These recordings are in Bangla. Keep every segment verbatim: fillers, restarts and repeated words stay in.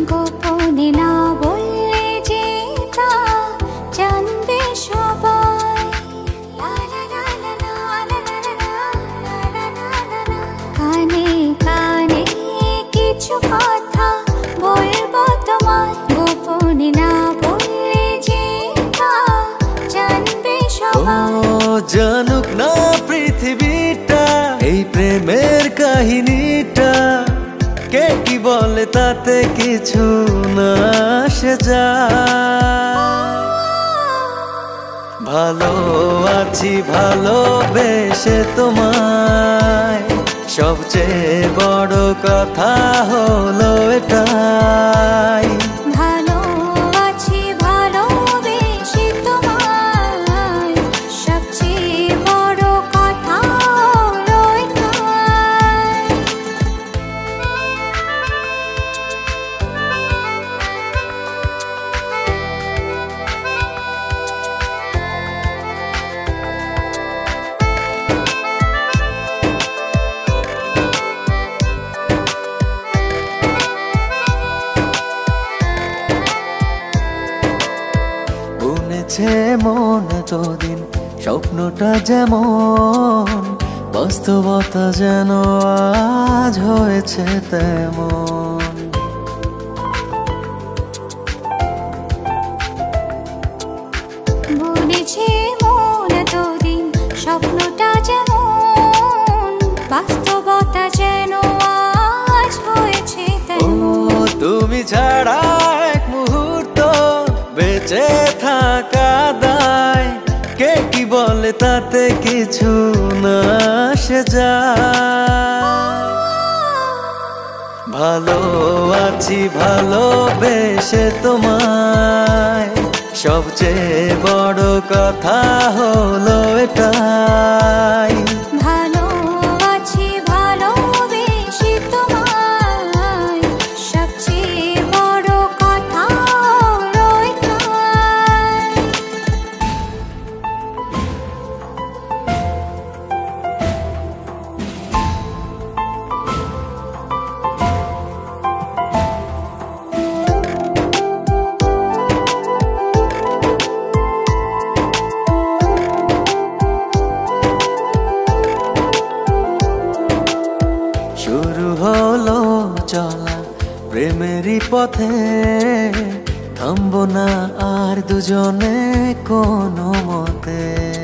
গোপনে না বললে যে তা জানবে সবাই। কানে কানে কিছু কথা বলবো তোমায়, গোপনে না বললে যে তা জানবে সবাই। ও জানুক না পৃথিবীটা এই প্রেমের কাহিনীটা, কে কি বলে তাতে কিছু না আসে যায়। ভালো আছি ভালোবেসে তোমায়, সবচেয়ে বড় কথা হলো এটাই। ভালো আছি ভালোবেসে তোমায়, সবচেয়ে বড় কথা হলো এটাই। বুনেছে মন এতদিন স্বপ্নটা যেমন, বাস্তবতা যেন আজ হয়েছে তেমন। বুনেছে মন এতদিন স্বপ্নটা যেমন, বাস্তবতা যেন আজ হয়েছে ও তেমন। তুমি ছাড়া এক মুহূর্ত বেঁচে থাকা দায়, কে কি বলে তাতে কিছু না আসে যায়। ভালো আছি ভালোবেসে তোমায়, সবচেয়ে বড় কথা হলো এটাই। ভালো আছি ভালোবেসে তোমায়, সবচেয়ে বড় কথা হলো এটাই। শুরু হলো চলা প্রেমেরই পথে, থামবো না আর দুজনে কোনো মতে।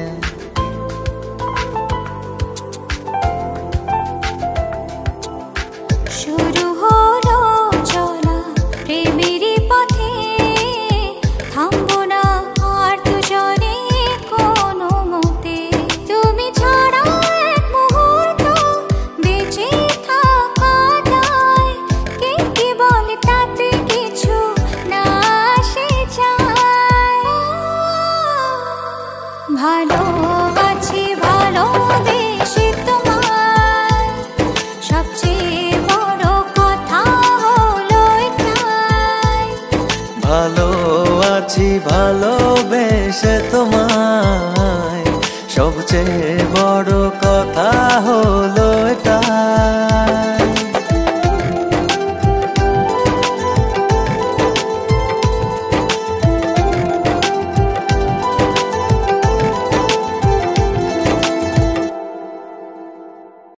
শুরু হলো চলা প্রেমেরই পথে, থামবো না আর দুজনে কোনো মতে। তুমি ছাড়া এক মুহূর্ত বেঁচে থাকা দায়, কে কি বলে তাতে কিছু না আসে যায়। ভালো আছি ভালোবেসে তোমায়, সবচেয়ে বড় কথা হলো এটাই। ভালো আছি ভালোবেসে